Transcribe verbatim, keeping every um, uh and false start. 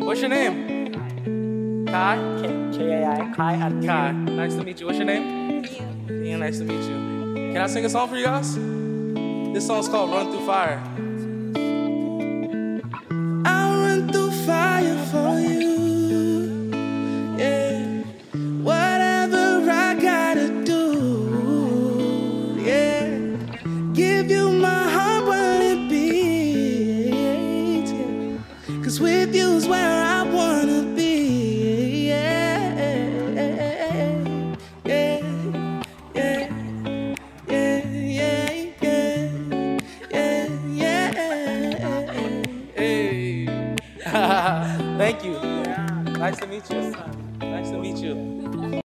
What's your name? Kai? K A I. Kai. I'm Kai. Nice to meet you. What's your name? Ian. Ian, nice to meet you. Can I sing a song for you guys? This song's called Run Through Fire. I'll run through fire for you. Yeah. Whatever I gotta do. Yeah. Give you my heart while it beats. Yeah. 'Cause with you